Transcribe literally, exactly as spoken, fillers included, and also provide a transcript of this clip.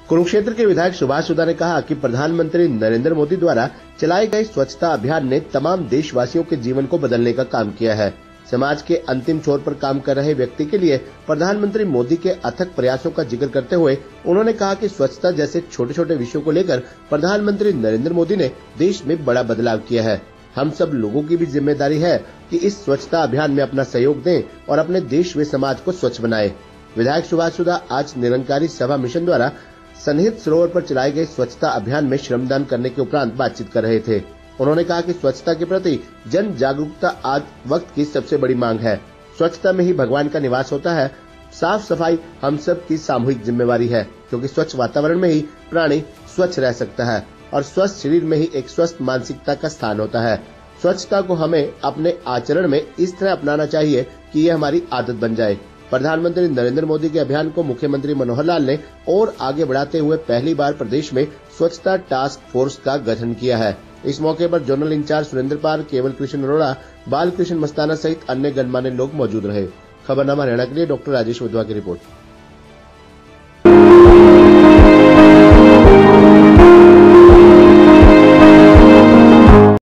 कुरुक्षेत्र के विधायक सुभाष सुधा ने कहा कि प्रधानमंत्री नरेंद्र मोदी द्वारा चलाए गए स्वच्छता अभियान ने तमाम देशवासियों के जीवन को बदलने का काम किया है। समाज के अंतिम छोर पर काम कर रहे व्यक्ति के लिए प्रधानमंत्री मोदी के अथक प्रयासों का जिक्र करते हुए उन्होंने कहा कि स्वच्छता जैसे छोटे छोटे विषयों को लेकर प्रधानमंत्री नरेंद्र मोदी ने देश में बड़ा बदलाव किया है। हम सब लोगों की भी जिम्मेदारी है कि इस स्वच्छता अभियान में अपना सहयोग दें और अपने देश व समाज को स्वच्छ बनाएं। विधायक सुभाष सुधा आज निरंकारी सभा मिशन द्वारा सन्निहित सरोवर पर चलाए गए स्वच्छता अभियान में श्रमदान करने के उपरांत बातचीत कर रहे थे। उन्होंने कहा कि स्वच्छता के प्रति जन जागरूकता आज वक्त की सबसे बड़ी मांग है। स्वच्छता में ही भगवान का निवास होता है। साफ सफाई हम सब की सामूहिक जिम्मेवारी है, क्योंकि स्वच्छ वातावरण में ही प्राणी स्वच्छ रह सकता है और स्वस्थ शरीर में ही एक स्वस्थ मानसिकता का स्थान होता है। स्वच्छता को हमें अपने आचरण में इस तरह अपनाना चाहिए कि ये हमारी आदत बन जाए। प्रधानमंत्री नरेंद्र मोदी के अभियान को मुख्यमंत्री मनोहर लाल ने और आगे बढ़ाते हुए पहली बार प्रदेश में स्वच्छता टास्क फोर्स का गठन किया है। इस मौके पर जोनल इंचार्ज सुरेंद्र पाल, केवल कृष्ण अरोड़ा, बाल कृष्ण मस्ताना सहित अन्य गणमान्य लोग मौजूद रहे। खबरनामा हरियाणा के लिए डॉक्टर राजेश वधवा की रिपोर्ट।